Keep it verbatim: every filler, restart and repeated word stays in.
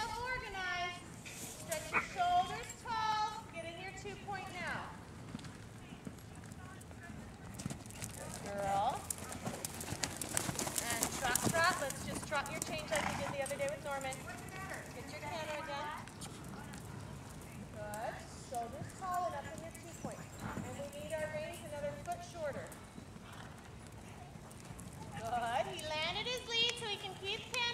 yourself organized. Stretch your shoulders tall. Get in your two point now. Good girl. And trot, trot. Let's just trot your change like we did the other day with Norman. Get your canter again. Good. Shoulders tall and up in your two point. And we need our reins another foot shorter. Good. He landed his lead so he can keep canter.